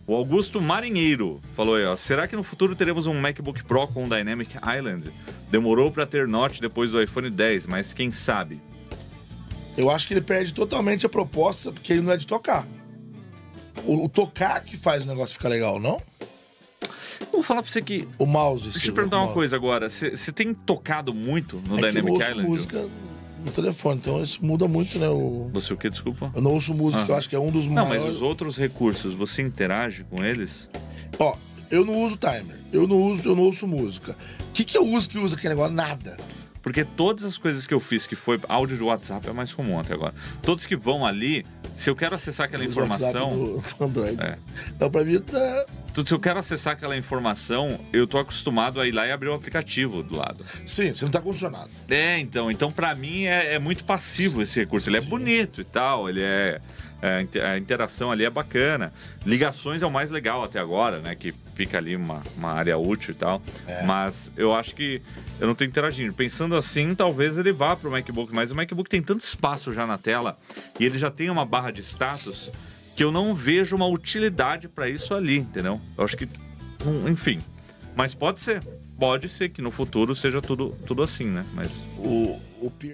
O Augusto Marinheiro falou aí, ó. Será que no futuro teremos um MacBook Pro com Dynamic Island? Demorou para ter Notch depois do iPhone 10, mas quem sabe? Eu acho que ele perde totalmente a proposta, porque ele não é de tocar. O tocar que faz o negócio ficar legal, não? Vou falar pra você que... O mouse. Deixa eu perguntar uma coisa agora. Você tem tocado muito no Dynamic eu não ouço Island? música no telefone, então isso muda muito, né? Você o quê, desculpa? Eu não ouço música, que eu acho que é um dos Não, maiores... mas os outros recursos, você interage com eles? Ó, eu não uso timer, eu não ouço música. O que eu uso que usa aquele negócio? Nada. Porque todas as coisas que eu fiz, que foi áudio de WhatsApp, é mais comum até agora. Todos que vão ali, se eu quero acessar aquela informação... Do Android. Então, pra mim, tá... Se eu quero acessar aquela informação, eu tô acostumado a ir lá e abrir o aplicativo do lado. Sim, você não tá condicionado. Então pra mim é muito passivo esse recurso. Ele é bonito e tal, ele a interação ali é bacana. Ligações é o mais legal até agora, né? Que fica ali uma área útil e tal. Mas eu acho que eu não tô interagindo. Pensando assim, talvez ele vá pro MacBook. Mas o MacBook tem tanto espaço já na tela e ele já tem uma barra de status que eu não vejo uma utilidade para isso ali, entendeu? Eu acho que, enfim. Mas pode ser que no futuro seja tudo assim, né? Mas... O